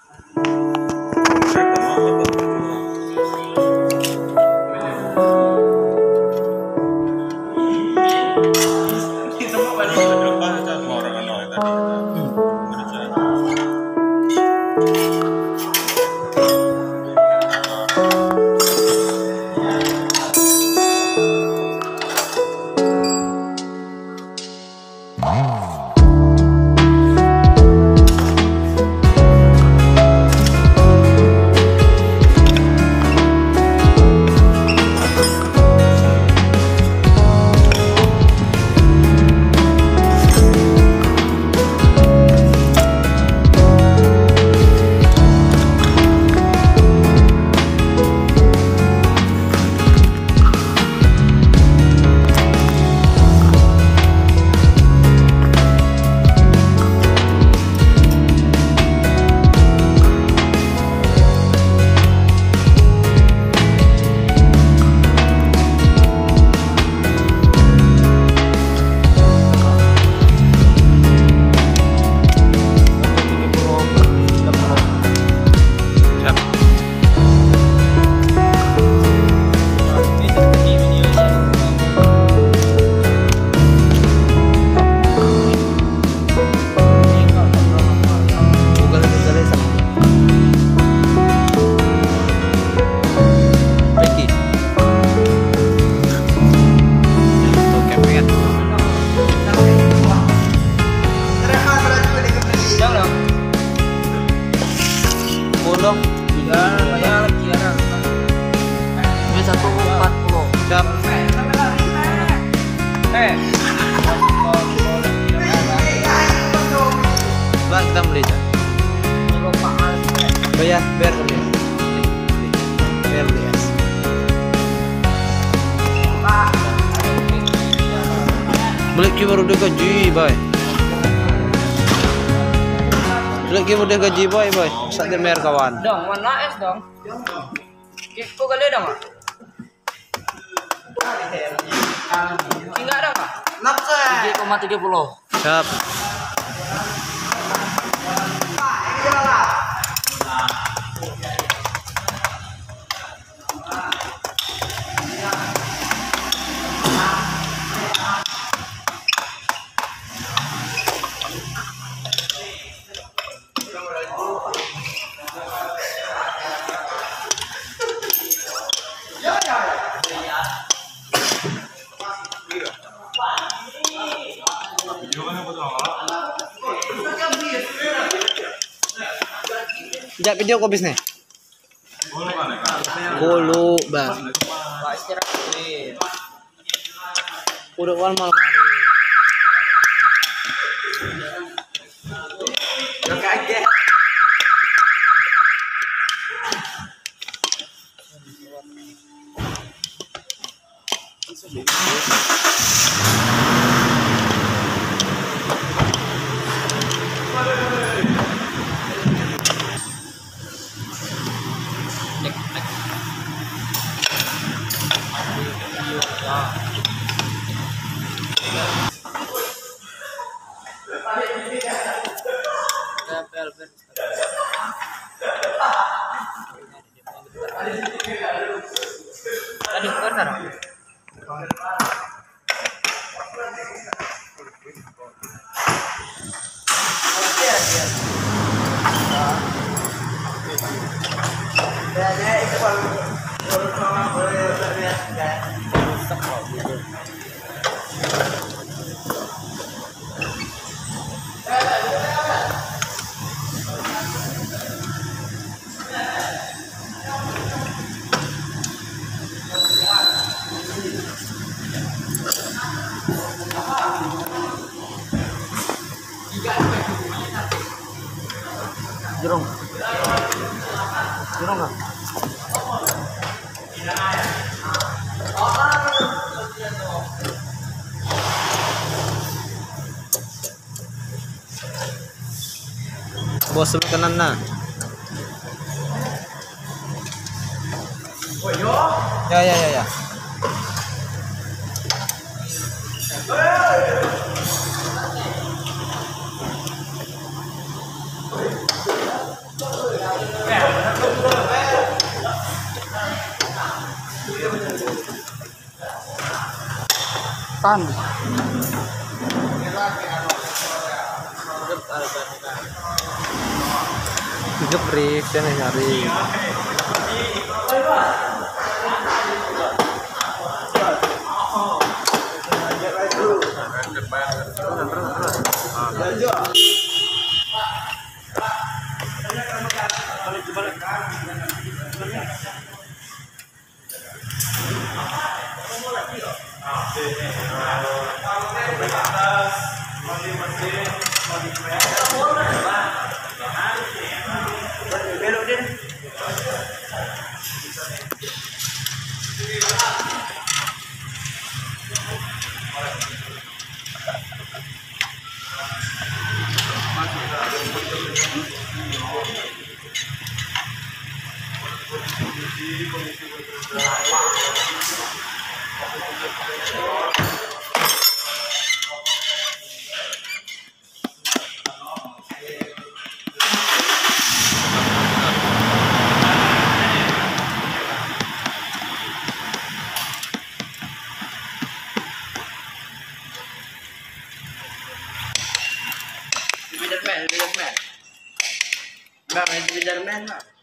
dong. Ya, kiaran. Ini 140. Siap. Mbak, kita beli ya. Bayar, biar beli. Biar beli ya. Beli baru dia gaji, boy. Lagi udah gaji boy. Saat dia mer kawan. Dong, mana es dong? Kiko kali dong. Enggak ada Kak? 3,30. Siap. Jak video kok bisnis? Golo, Bang. Pak istirahat dulu. Udah malam hari. Ya kaget. Aduh, benar. Jerong nggak? Bos sebelah kanan nah. Ya. San. Gebrik dan nyari. Spiderman. Bang, Spiderman lah.